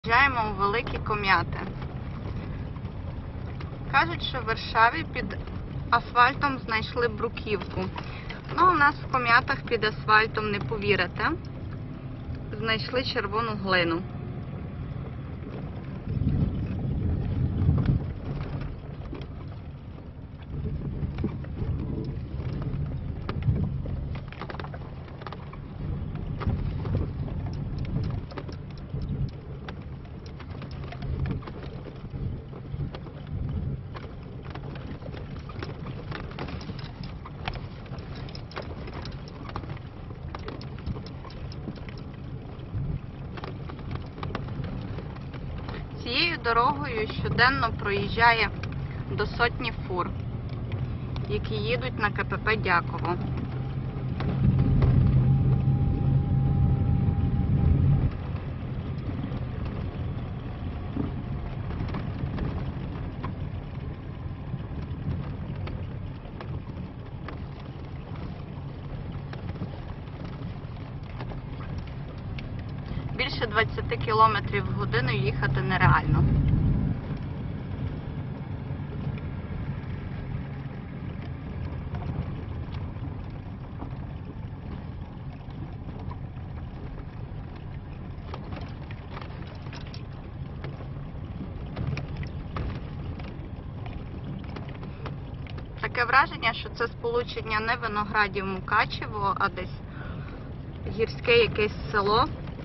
Приїжджаємо у Великі Ком'яти. Кажуть, що в Варшаві під асфальтом знайшли бруківку. Ну, у нас в Ком'ятах під асфальтом, не повірите, знайшли червону глину. Цією дорогою щоденно проїжджає до сотні фур, які їдуть на КПП Дяково. Більше 20 км в годину їхати нереально. Таке враження, що це сполучення не Виноградів-Мукачево, а десь гірське якесь село.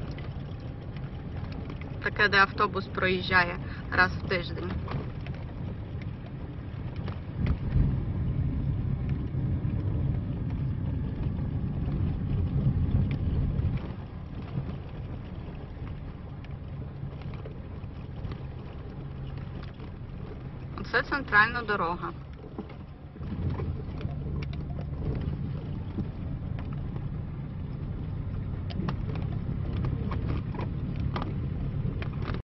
Таке, де автобус проїжджає раз в тиждень. Це центральна дорога.